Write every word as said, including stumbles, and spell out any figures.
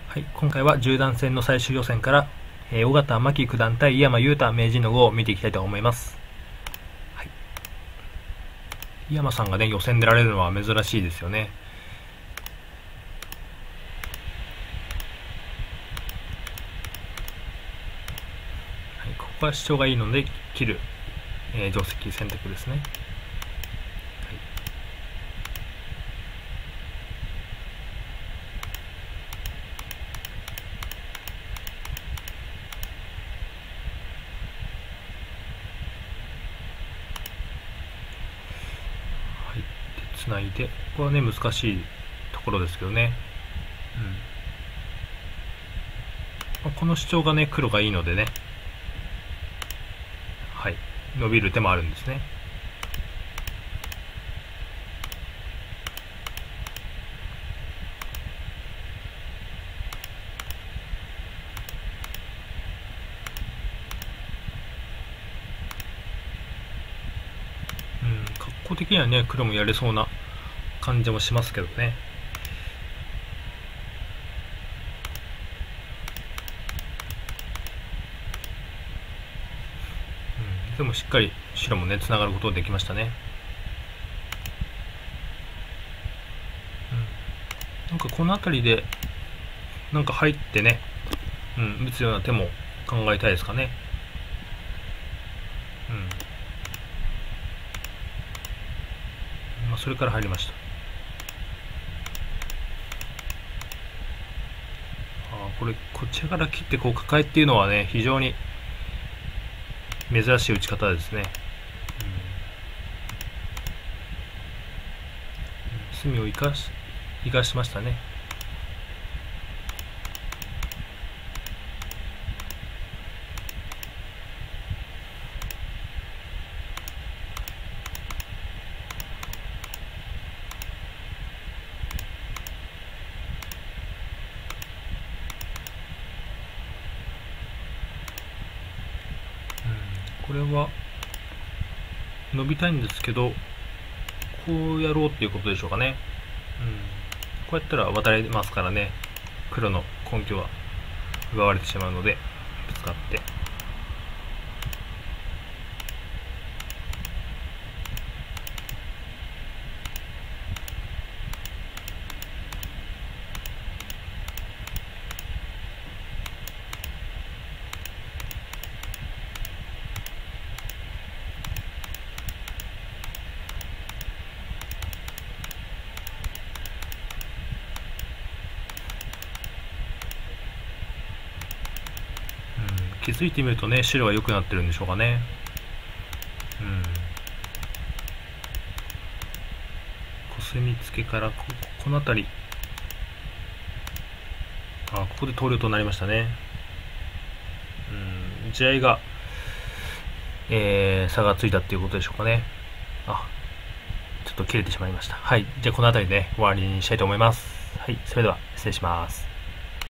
はい、今回はじゅう段戦の最終予選から、えー、尾形真紀九段対井山裕太名人の碁を見ていきたいと思います。はい、井山さんがね、予選出られるのは珍しいですよね。はい、ここは主張がいいので切る、えー、定石選択ですね。つないで、ここはね難しいところですけどね、うん、この主張がね黒がいいのでね、はい伸びる手もあるんですね。うん、格好的にはね黒もやれそうな感じもしますけどね。うん、でもしっかり白もねつながることができましたね。うん、なんかこの辺りでなんか入ってね、うん、打つような手も考えたいですかね。うん、まあ、それから入りました。これこちらから切ってこう抱えっていうのはね非常に珍しい打ち方ですね。うん、隅を生かし生かしましたね。これは伸びたいんですけどこうやろうっていうことでしょうかね。うん、こうやったら渡れますからね、黒の根拠は奪われてしまうのでぶつかって、気づいてみるとね白は良くなってるんでしょうかね。うん、コスミツケからここの辺り、あここで投了となりましたね。うん、地合いが、えー、差がついたっていうことでしょうかね。あちょっと切れてしまいました。はい、じゃあこの辺りで、ね、終わりにしたいと思います。はい、それでは失礼します。